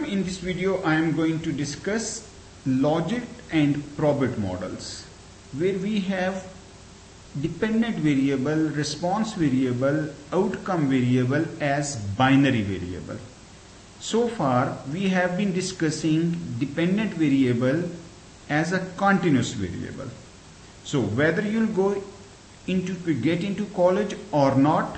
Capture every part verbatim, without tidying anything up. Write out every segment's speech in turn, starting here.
Everyone, in this video I am going to discuss logit and probit models, where we have dependent variable, response variable, outcome variable as binary variable. So far we have been discussing dependent variable as a continuous variable. So whether you'll go into get into college or not,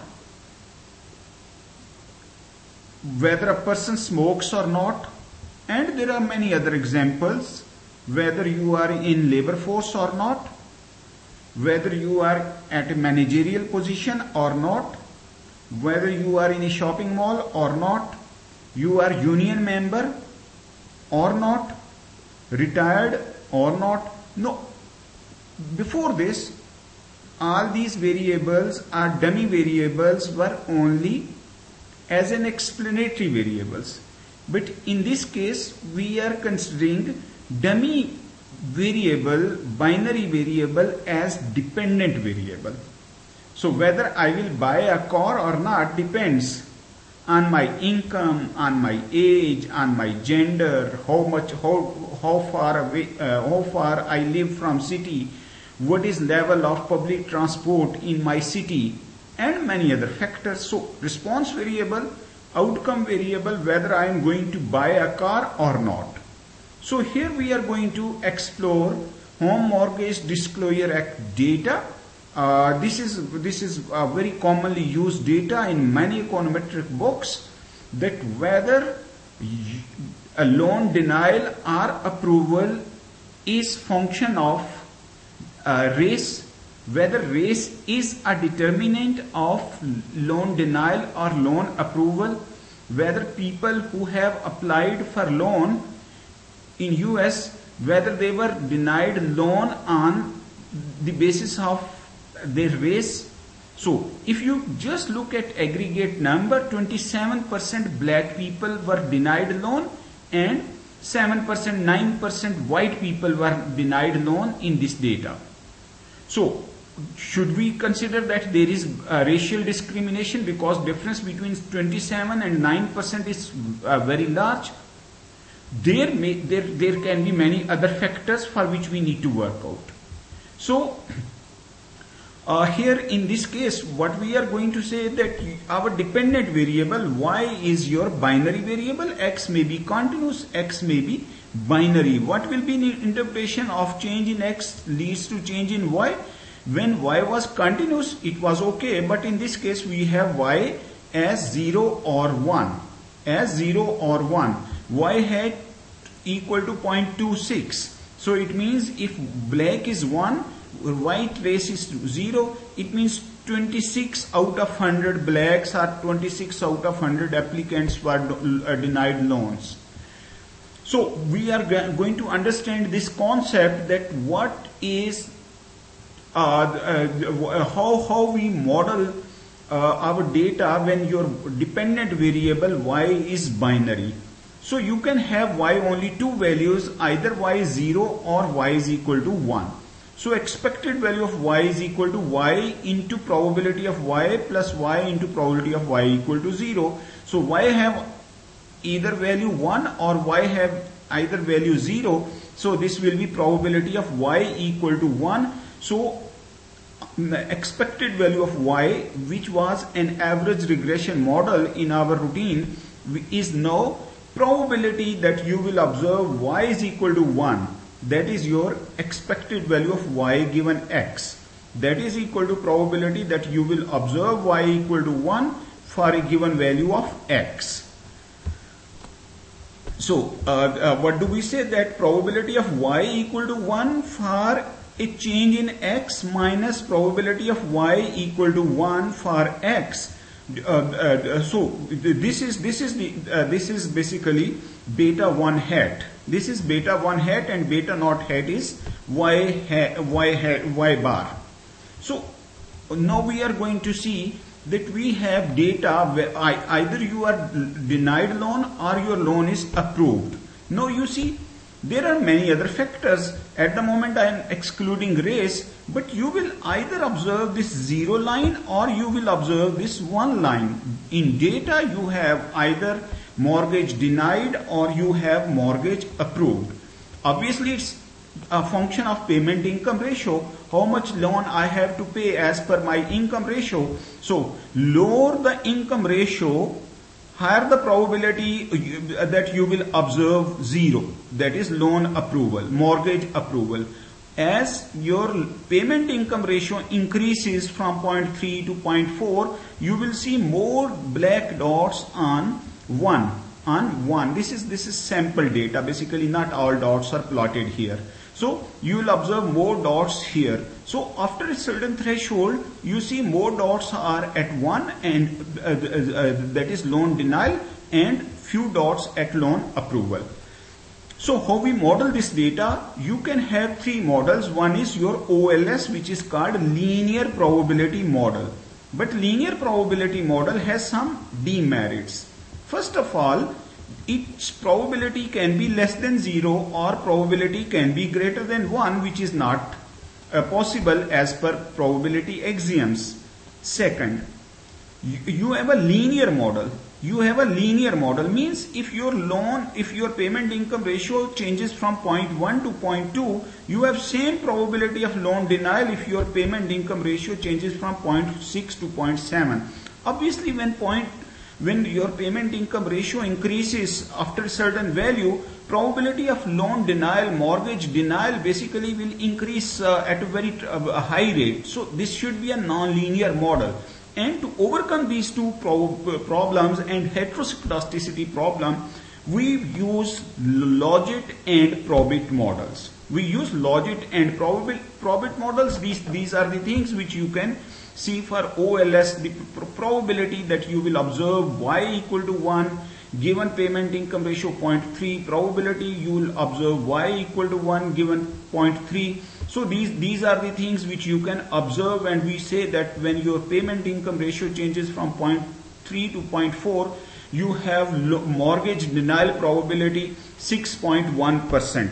whether a person smokes or not, and there are many other examples, whether you are in labor force or not, whether you are at a managerial position or not, whether you are in a shopping mall or not, you are union member or not, retired or not. No, before this all these variables are dummy variables, were only as an explanatory variables, but in this case we are considering dummy variable, binary variable as dependent variable. So whether I will buy a car or not depends on my income, on my age, on my gender, how much, how how far away, uh, how far I live from city, what is level of public transport in my city, and many other factors. So response variable, outcome variable, whether I am going to buy a car or not. So here we are going to explore Home Mortgage Disclosure Act data. Uh, this is this is uh, very commonly used data in many econometric books, that whether a loan denial or approval is function of uh, race, whether race is a determinant of loan denial or loan approval, whether people who have applied for loan in U S, whether they were denied loan on the basis of their race. So if you just look at aggregate number, twenty-seven percent black people were denied loan and seven percent, nine percent white people were denied loan in this data. So should we consider that there is uh, racial discrimination, because difference between twenty-seven and nine percent is uh, very large? There, may, there, there can be many other factors for which we need to work out. So uh, here in this case, what we are going to say that our dependent variable y is your binary variable, x may be continuous, x may be binary. What will be the interpretation of change in x leads to change in y? When y was continuous, it was okay, but in this case we have y as zero or one, as zero or one. Y hat equal to zero point two six. So it means if black is one, white race is zero, it means twenty-six out of one hundred blacks or twenty-six out of one hundred applicants were denied loans. So we are going to understand this concept, that what is uh, uh, how, how we model uh, our data when your dependent variable y is binary. So you can have y only two values, either y is zero or y is equal to one. So expected value of y is equal to y into probability of y plus y into probability of y equal to zero. So y have either value one or y have either value zero. So this will be probability of y equal to one. So the expected value of y, which was an average regression model in our routine, is now probability that you will observe y is equal to one. That is your expected value of y given x. That is equal to probability that you will observe y equal to one for a given value of x. So uh, uh, what do we say? That probability of y equal to one for a change in x minus probability of y equal to one for x. Uh, uh, so this is this is the uh, this is basically beta one hat. This is beta one hat, and beta naught hat is y hat, y hat, y bar. So now we are going to see that we have data where I, either you are denied loan or your loan is approved. Now you see there are many other factors. At the moment I am excluding race, but you will either observe this zero line or you will observe this one line. In data you have either mortgage denied or you have mortgage approved. Obviously it's a function of payment income ratio, how much loan I have to pay as per my income ratio. So lower the income ratio, higher the probability that you will observe zero, that is loan approval, mortgage approval. As your payment income ratio increases from zero point three to zero point four, you will see more black dots on one. On one. This is this is sample data. Basically, not all dots are plotted here. So you will observe more dots here. So after a certain threshold, you see more dots are at one, and uh, uh, that is loan denial, and few dots at loan approval. So how we model this data? You can have three models. One is your O L S, which is called linear probability model. But linear probability model has some demerits. First of all, its probability can be less than zero or probability can be greater than one, which is not uh, possible as per probability axioms. Second, you, you have a linear model. You have a linear model means if your loan, if your payment income ratio changes from zero point one to zero point two, you have same probability of loan denial if your payment income ratio changes from zero point six to zero point seven. Obviously, when point when your payment income ratio increases after a certain value, probability of loan denial, mortgage denial basically will increase uh, at a very uh, a high rate. So this should be a non-linear model. And to overcome these two pro problems and heteroscedasticity problem, we use logit and probit models. We use logit and probit, probit models. These, these are the things which you can see for O L S, the probability that you will observe y equal to one, given payment income ratio zero point three, probability you will observe y equal to one given zero point three. So these, these are the things which you can observe, and we say that when your payment income ratio changes from zero point three to zero point four, you have mortgage denial probability six point one percent.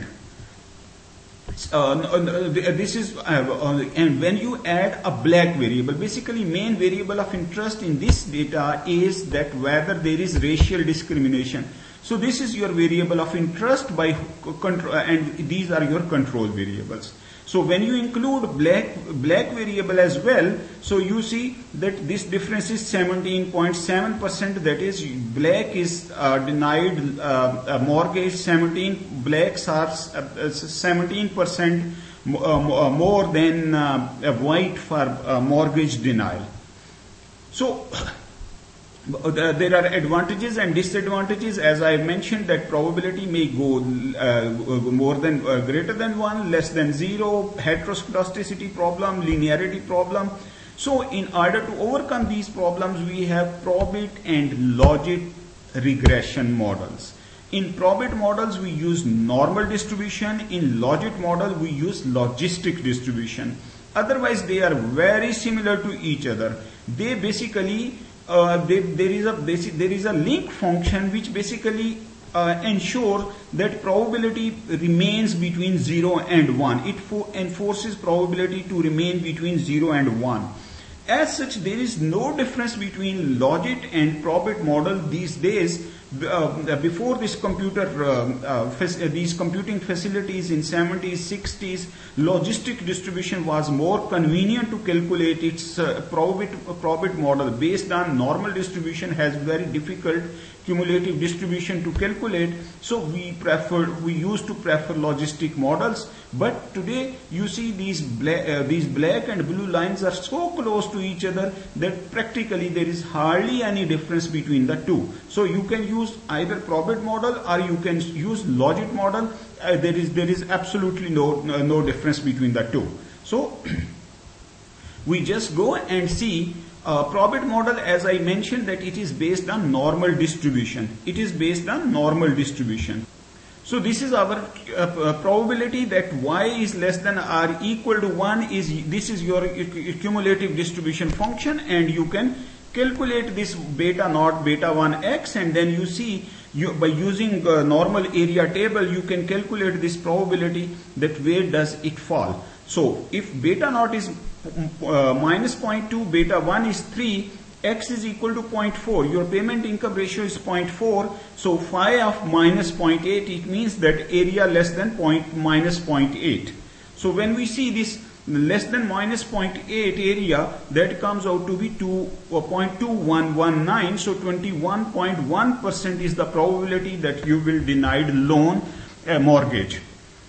Uh, this is uh, and when you add a black variable, basically main variable of interest in this data is that whether there is racial discrimination. So this is your variable of interest by control, and these are your control variables. So when you include black black variable as well, so you see that this difference is seventeen point seven percent. That is, black is uh, denied uh, a mortgage. seventeen blacks are seventeen percent uh, more than uh, white for uh, mortgage denial. So there are advantages and disadvantages. As I mentioned, that probability may go uh, more than uh, greater than one, less than zero, heteroscedasticity problem, linearity problem. So in order to overcome these problems, we have probit and logit regression models. In probit models, we use normal distribution. In logit model, we use logistic distribution. Otherwise, they are very similar to each other. They basically Uh, they, there is a basic, there is a link function which basically uh, ensure that probability remains between zero and one. It enforces probability to remain between zero and one. As such, there is no difference between logit and probit model these days. Uh, before this computer, uh, uh, these computing facilities in seventies, sixties, logistic distribution was more convenient to calculate. Its uh, probit, probit model based on normal distribution has very difficult cumulative distribution to calculate. So we prefer, we used to prefer logistic models. But today you see these black, uh, these black and blue lines are so close to each other that practically there is hardly any difference between the two. So you can use either probit model or you can use logit model. Uh, there is there is absolutely no uh, no difference between the two. So we just go and see. Uh, probit model, as I mentioned, that it is based on normal distribution. It is based on normal distribution. So this is our uh, probability that y is less than or equal to one. Is this is your cumulative distribution function, and you can calculate this beta naught, beta one x, and then you see you, by using uh, normal area table, you can calculate this probability that where does it fall. So if beta naught is uh, minus zero point two, beta one is three, x is equal to zero point four. Your payment income ratio is zero point four. So phi of minus zero point eight, it means that area less than point minus zero point eight. So when we see this less than minus zero point eight area, that comes out to be zero point two one one nine. So twenty-one point one percent is the probability that you will denied loan uh, mortgage.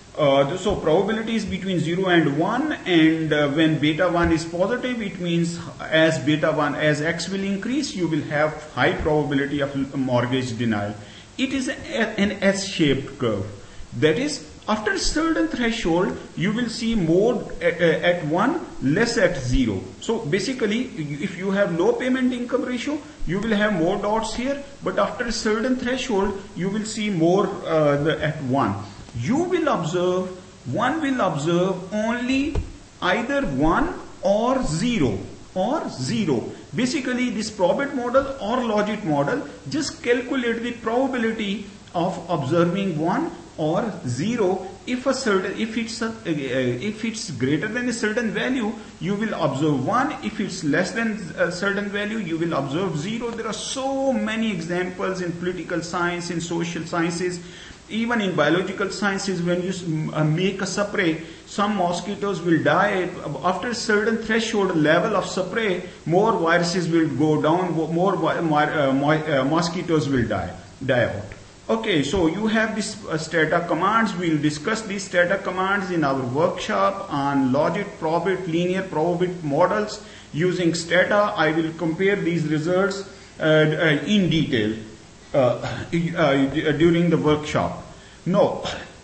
Uh, so probability is between zero and one, and uh, when beta one is positive, it means as beta one, as x will increase, you will have high probability of mortgage denial. It is a, an S-shaped curve. That is, after a certain threshold, you will see more at, at one, less at zero. So basically, if you have low payment income ratio, you will have more dots here, but after a certain threshold, you will see more uh, the, at one. You will observe, one will observe only either one or zero or zero. Basically, this probit model or logit model just calculate the probability of observing one or zero. If a certain, if it's a, uh, if it's greater than a certain value, you will observe one. If it's less than a certain value, you will observe zero. There are so many examples in political science, in social sciences. Even in biological sciences, when you uh, make a spray, some mosquitoes will die. After a certain threshold level of spray, more viruses will go down, more uh, uh, mosquitoes will die, die out. Okay, so you have this uh, stata commands. We'll discuss these stata commands in our workshop on logit, probit, linear probit models. Using stata, I will compare these results uh, uh, in detail. Uh, uh, during the workshop. No,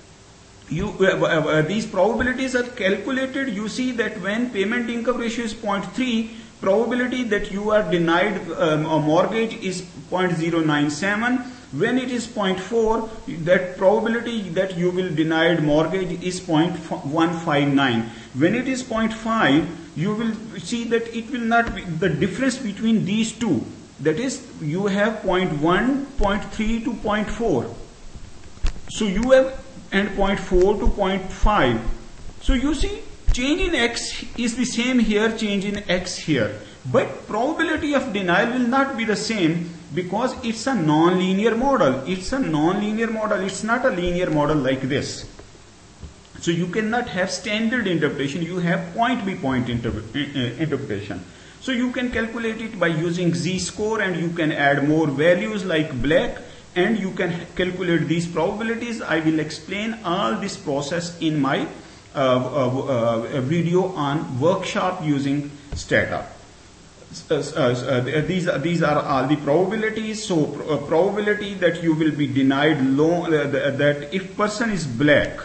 you, uh, uh, these probabilities are calculated. You see that when payment income ratio is zero point three, probability that you are denied um, a mortgage is zero point zero nine seven. When it is zero point four, that probability that you will denied mortgage is zero point one five nine. When it is zero point five, you will see that it will not be the difference between these two. That is, you have zero point one, zero point three to zero point four. So you have and zero point four to zero point five. So you see, change in x is the same here, change in x here. But probability of denial will not be the same because it's a non-linear model. It's a non-linear model. It's not a linear model like this. So you cannot have standard interpretation. You have point-by-point interpretation. So you can calculate it by using z-score, and you can add more values like black, and you can calculate these probabilities. I will explain all this process in my uh, uh, uh, video on workshop using stata. Uh, uh, these, uh, these are all the probabilities. So uh, probability that you will be denied loan, uh, that if person is black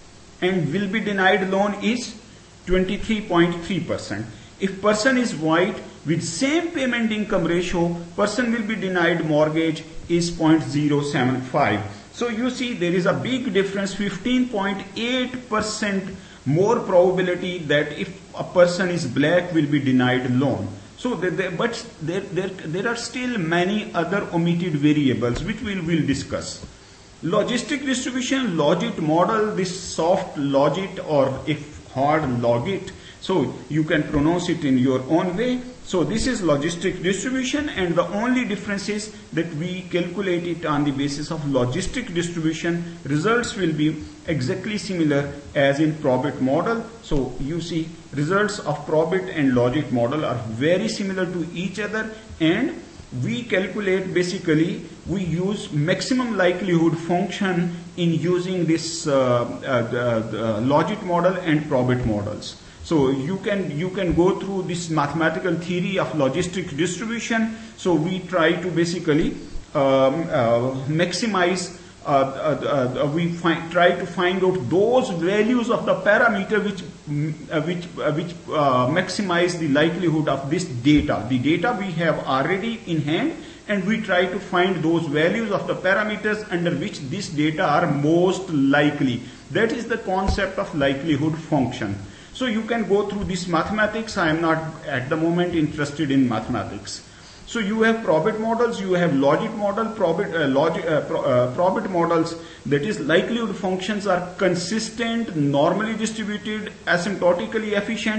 and will be denied loan is twenty-three point three percent. If person is white with same payment income ratio, person will be denied mortgage is zero point zero seven five. So you see there is a big difference, fifteen point eight percent more probability that if a person is black will be denied loan. So, they, they, but there, there, there are still many other omitted variables which we will discuss. Logistic distribution, logit model, this soft logit or if hard logit. So you can pronounce it in your own way. So this is logistic distribution, and the only difference is that we calculate it on the basis of logistic distribution. Results will be exactly similar as in probit model. So you see results of probit and logit model are very similar to each other, and we calculate basically we use maximum likelihood function in using this uh, uh, the, the logit model and probit models. So you can you can go through this mathematical theory of logistic distribution. So we try to basically um, uh, maximize. Uh, uh, uh, we find, try to find out those values of the parameter which uh, which uh, which uh, maximize the likelihood of this data. The data we have already in hand, and we try to find those values of the parameters under which this data are most likely. That is the concept of likelihood function. So you can go through this mathematics. I am not at the moment interested in mathematics. So you have probit models, you have logit model, probit, uh, logit, uh, pro, uh, probit models. That is, likelihood functions are consistent, normally distributed, asymptotically efficient,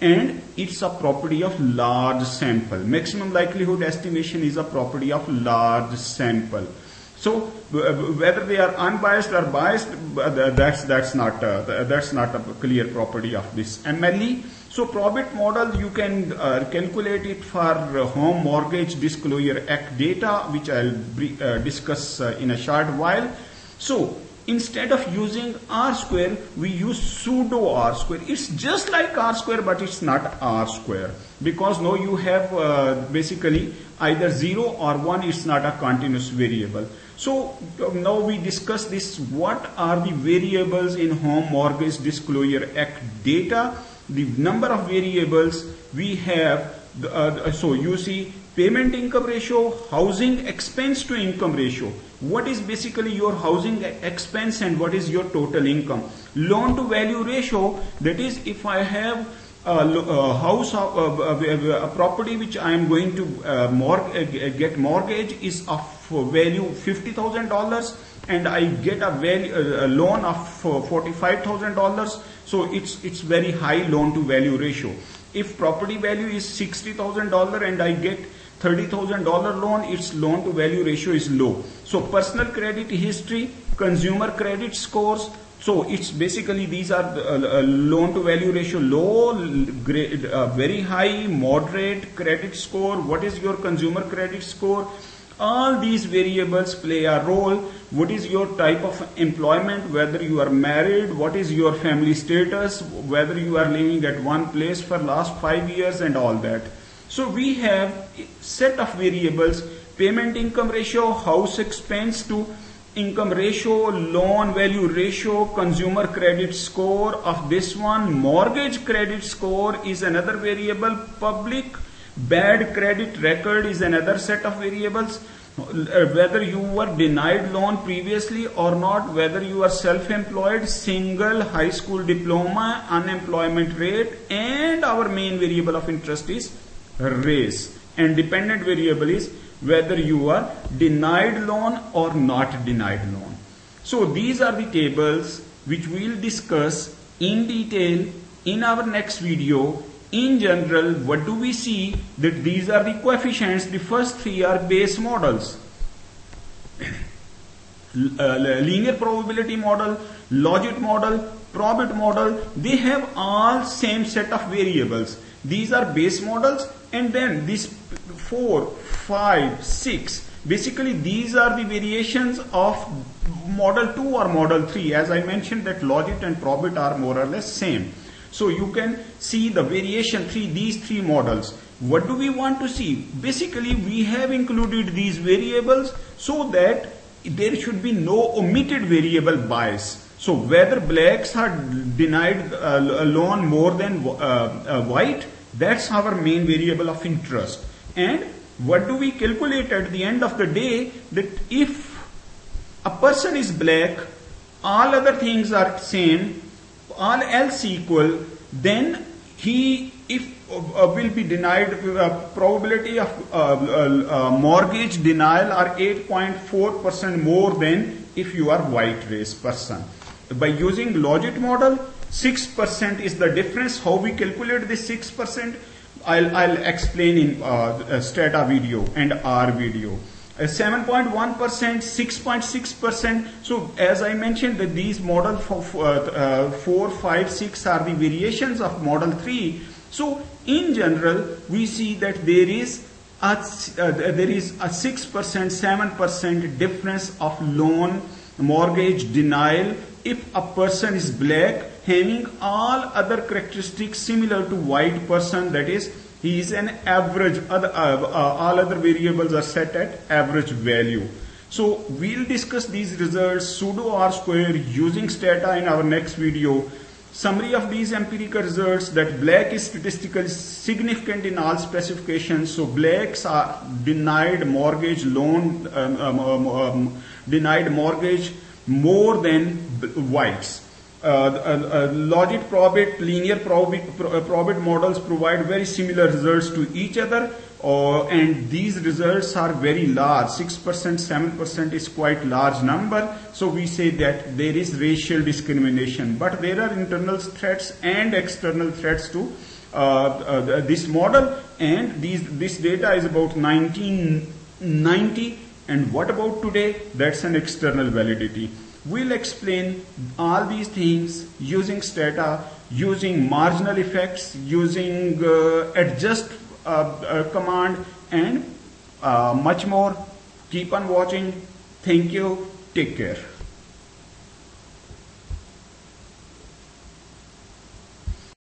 and it's a property of large sample. Maximum likelihood estimation is a property of large sample. So whether they are unbiased or biased, that's that's not a, that's not a clear property of this M L E. So Probit model, you can uh, calculate it for uh, Home Mortgage Disclosure Act data, which I'll uh, discuss uh, in a short while. So instead of using R square, we use pseudo R square. It's just like R square, but it's not R square, because now you have uh, basically either zero or one. It's not a continuous variable. So now we discuss this. What are the variables in Home Mortgage Disclosure Act data? The number of variables we have. Uh, so you see payment income ratio, housing expense to income ratio. What is basically your housing expense and what is your total income? Loan to value ratio, that is if I have a, a house, a, a, a property which I am going to uh, mor get mortgage is of value fifty thousand dollars and I get a, value, a loan of forty-five thousand dollars. So it's, it's very high loan to value ratio. If property value is sixty thousand dollars and I get thirty thousand dollars loan, its loan to value ratio is low. So personal credit history, consumer credit scores. So it's basically these are the, uh, loan to value ratio low, grade, uh, very high, moderate credit score. What is your consumer credit score? All these variables play a role. What is your type of employment, whether you are married, what is your family status, whether you are living at one place for last five years and all that. So we have a set of variables: payment income ratio, house expense to income ratio, loan value ratio, consumer credit score of this one, mortgage credit score is another variable, public bad credit record is another set of variables, whether you were denied loan previously or not, whether you are self-employed, single, high school diploma, unemployment rate, and our main variable of interest is race, and dependent variable is whether you are denied loan or not denied loan. So these are the tables which we will discuss in detail in our next video. In general, what do we see? That these are the coefficients. The first three are base models. uh, linear probability model, logit model, probit model, they have all same set of variables. These are base models, and then these four, five, six, basically these are the variations of model two or model three. As I mentioned that logit and probit are more or less same. So you can see the variation three, these three models. What do we want to see? Basically we have included these variables so that there should be no omitted variable bias. So whether blacks are denied a loan more than uh, uh, white, that's our main variable of interest. And what do we calculate at the end of the day? That if a person is black, all other things are same, all else equal, then he if uh, will be denied uh, probability of uh, uh, uh, mortgage denial are eight point four percent more than if you are white race person. By using logit model, six percent is the difference. How we calculate this six percent, I'll, I'll explain in uh, Strata video and R video. seven point one percent, six point six percent. So as I mentioned that these model for uh, four, five, six are the variations of model three. So in general we see that there is a, uh, there is a six percent, seven percent difference of loan mortgage denial if a person is black, having all other characteristics similar to white person, that is he is an average, other, uh, uh, all other variables are set at average value. So we'll discuss these results pseudo R square using Stata in our next video. Summary of these empirical results: that black is statistically significant in all specifications. So blacks are denied mortgage loan, um, um, um, um, denied mortgage more than whites. Uh, uh, uh, logit probit, linear probit, uh, probit models provide very similar results to each other, uh, and these results are very large. six percent, seven percent is quite large number. So we say that there is racial discrimination, but there are internal threats and external threats to uh, uh, this model, and these this data is about nineteen ninety. And what about today? That's an external validity. We'll explain all these things using Stata, using marginal effects, using uh, adjust uh, uh, command, and uh, much more. Keep on watching. Thank you. Take care.